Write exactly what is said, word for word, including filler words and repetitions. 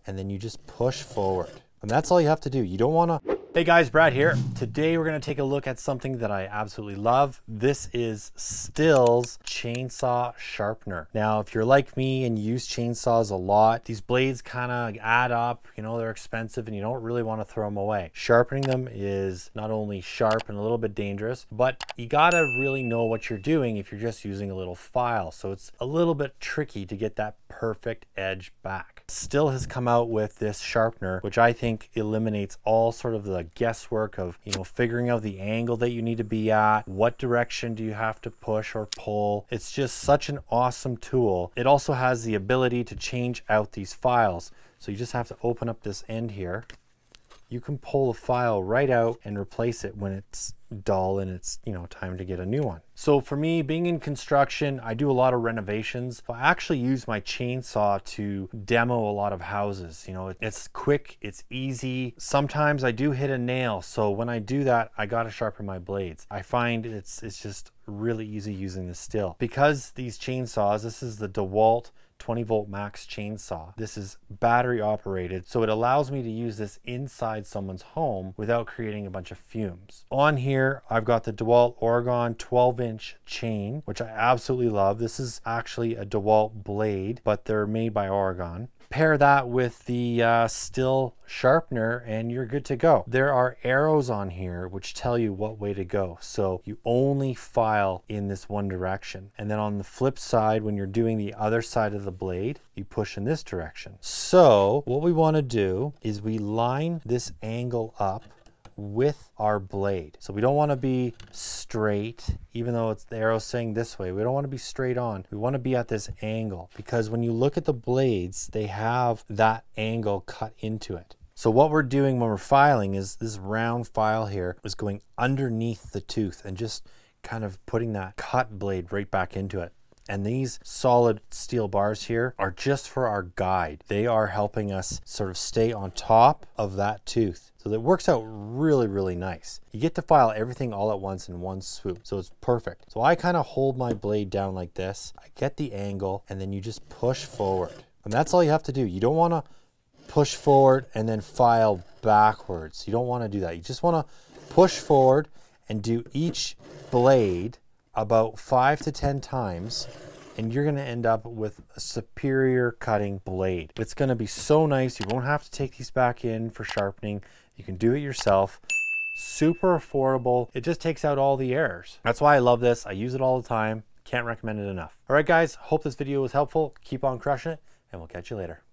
and then you just push forward. And that's all you have to do. You don't wanna... Hey guys, Brad here. Today we're gonna take a look at something that I absolutely love. This is Still's chainsaw sharpener. Now, if you're like me and you use chainsaws a lot, these blades kind of add up, you know, they're expensive and you don't really want to throw them away. Sharpening them is not only sharp and a little bit dangerous, but you gotta really know what you're doing if you're just using a little file. So it's a little bit tricky to get that perfect edge back. Still has come out with this sharpener, which I think eliminates all sort of the guesswork of, you know, figuring out the angle that you need to be at, what direction do you have to push or pull. It's just such an awesome tool. It also has the ability to change out these files. So you just have to open up this end here. You can pull the file right out and replace it when it's dull and it's, you know, time to get a new one. So for me, being in construction, I do a lot of renovations. I actually use my chainsaw to demo a lot of houses. You know, it's quick, it's easy. Sometimes I do hit a nail. So when I do that, I gotta sharpen my blades. I find it's, it's just really easy using the Still. Because these chainsaws, this is the DeWalt twenty volt max chainsaw. This is battery operated, so it allows me to use this inside someone's home without creating a bunch of fumes. On here, I've got the DeWalt Oregon twelve inch chain, which I absolutely love. This is actually a DeWalt blade, but they're made by Oregon. Pair that with the uh, Still sharpener and you're good to go. There are arrows on here which tell you what way to go. So you only file in this one direction. And then on the flip side, when you're doing the other side of the blade, you push in this direction. So what we want to do is we line this angle up with our blade. So we don't want to be straight, even though it's the arrow saying this way. We don't want to be straight on. We want to be at this angle, because when you look at the blades, they have that angle cut into it. So what we're doing when we're filing is this round file here is going underneath the tooth and just kind of putting that cut blade right back into it. And these solid steel bars here are just for our guide. They are helping us sort of stay on top of that tooth. So that works out really, really nice. You get to file everything all at once in one swoop. So it's perfect. So I kind of hold my blade down like this. I get the angle and then you just push forward. And that's all you have to do. You don't want to push forward and then file backwards. You don't want to do that. You just want to push forward and do each blade about five to ten times, and you're going to end up with a superior cutting blade. It's going to be so nice. You won't have to take these back in for sharpening. You can do it yourself. Super affordable. It just takes out all the errors. That's why I love this. I use it all the time. Can't recommend it enough. All right, guys, hope this video was helpful. Keep on crushing it, and we'll catch you later.